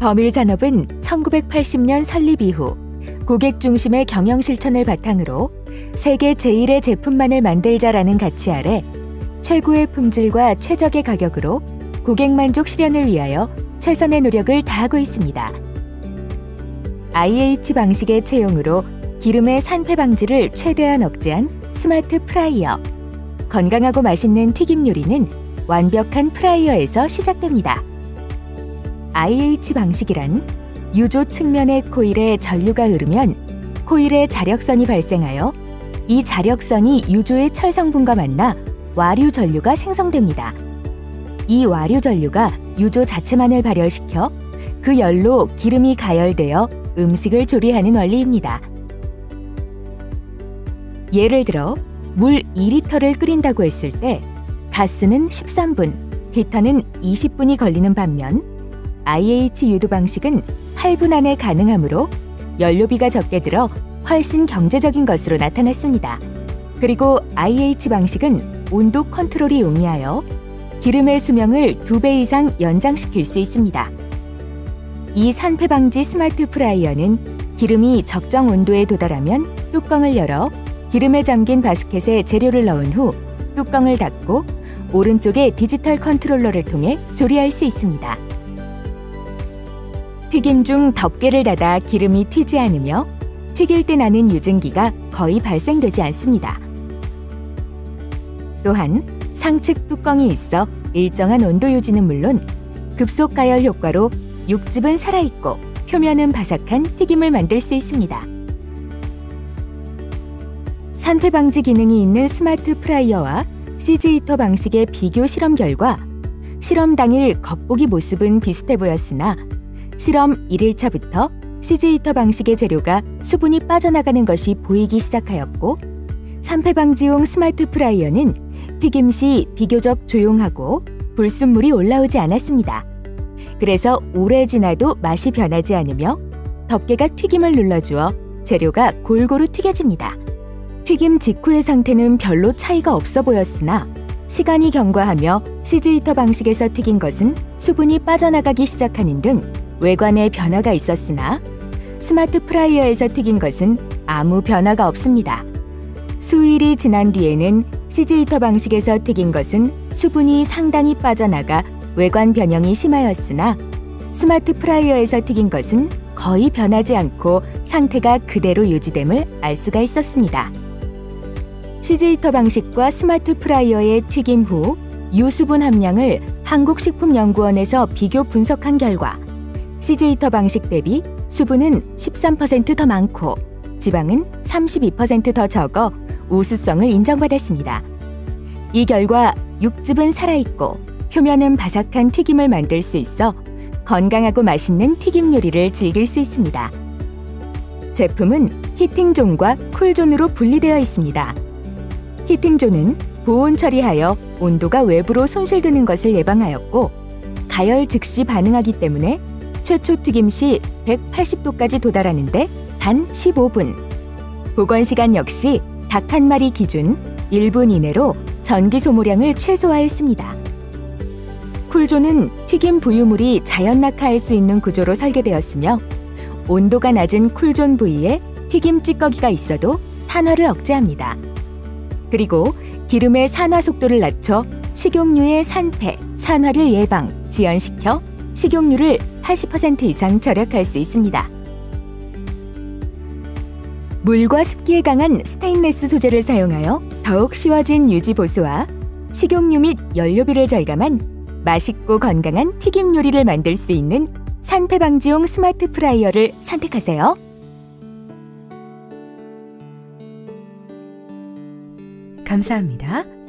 버밀산업은 1980년 설립 이후 고객 중심의 경영 실천을 바탕으로 세계 제1의 제품만을 만들자라는 가치 아래 최고의 품질과 최적의 가격으로 고객 만족 실현을 위하여 최선의 노력을 다하고 있습니다. IH 방식의 채용으로 기름의 산패 방지를 최대한 억제한 스마트 프라이어. 건강하고 맛있는 튀김 요리는 완벽한 프라이어에서 시작됩니다. IH 방식이란 유조 측면의 코일에 전류가 흐르면 코일에 자력선이 발생하여 이 자력선이 유조의 철성분과 만나 와류 전류가 생성됩니다. 이 와류 전류가 유조 자체만을 발열시켜 그 열로 기름이 가열되어 음식을 조리하는 원리입니다. 예를 들어 물 2리터를 끓인다고 했을 때 가스는 13분, 히터는 20분이 걸리는 반면 IH 유도 방식은 8분 안에 가능하므로 연료비가 적게 들어 훨씬 경제적인 것으로 나타났습니다. 그리고 IH 방식은 온도 컨트롤이 용이하여 기름의 수명을 2배 이상 연장시킬 수 있습니다. 이 산패 방지 스마트 프라이어는 기름이 적정 온도에 도달하면 뚜껑을 열어 기름에 잠긴 바스켓에 재료를 넣은 후 뚜껑을 닫고 오른쪽에 디지털 컨트롤러를 통해 조리할 수 있습니다. 튀김 중 덮개를 닫아 기름이 튀지 않으며 튀길 때 나는 유증기가 거의 발생되지 않습니다. 또한 상측 뚜껑이 있어 일정한 온도 유지는 물론 급속 가열 효과로 육즙은 살아있고 표면은 바삭한 튀김을 만들 수 있습니다. 산패 방지 기능이 있는 스마트 프라이어와 CG 히터 방식의 비교 실험 결과 실험 당일 겉보기 모습은 비슷해 보였으나 실험 1일차부터 CG 히터 방식의 재료가 수분이 빠져나가는 것이 보이기 시작하였고 산패 방지용 스마트 프라이어는 튀김 시 비교적 조용하고 불순물이 올라오지 않았습니다. 그래서 오래 지나도 맛이 변하지 않으며 덮개가 튀김을 눌러주어 재료가 골고루 튀겨집니다. 튀김 직후의 상태는 별로 차이가 없어 보였으나 시간이 경과하며 CG 히터 방식에서 튀긴 것은 수분이 빠져나가기 시작하는 등 외관에 변화가 있었으나 스마트 프라이어에서 튀긴 것은 아무 변화가 없습니다. 수일이 지난 뒤에는 CG 히터 방식에서 튀긴 것은 수분이 상당히 빠져나가 외관 변형이 심하였으나 스마트 프라이어에서 튀긴 것은 거의 변하지 않고 상태가 그대로 유지됨을 알 수가 있었습니다. CG 히터 방식과 스마트 프라이어의 튀김 후 유수분 함량을 한국식품연구원에서 비교 분석한 결과 CG 히터 방식 대비 수분은 13% 더 많고 지방은 32% 더 적어 우수성을 인정받았습니다. 이 결과 육즙은 살아있고 표면은 바삭한 튀김을 만들 수 있어 건강하고 맛있는 튀김 요리를 즐길 수 있습니다. 제품은 히팅존과 쿨존으로 분리되어 있습니다. 히팅존은 보온 처리하여 온도가 외부로 손실되는 것을 예방하였고 가열 즉시 반응하기 때문에 최초 튀김 시 180도까지 도달하는데 단 15분. 보관 시간 역시 닭 한 마리 기준 1분 이내로 전기 소모량을 최소화했습니다. 쿨존은 튀김 부유물이 자연 낙하할 수 있는 구조로 설계되었으며 온도가 낮은 쿨존 부위에 튀김 찌꺼기가 있어도 탄화를 억제합니다. 그리고 기름의 산화 속도를 낮춰 식용유의 산패, 산화를 예방, 지연시켜 식용유를 80% 이상 절약할 수 있습니다. 물과 습기에 강한 스테인리스 소재를 사용하여 더욱 쉬워진 유지 보수와 식용유 및 연료비를 절감한 맛있고 건강한 튀김 요리를 만들 수 있는 산패 방지용 스마트 프라이어를 선택하세요. 감사합니다.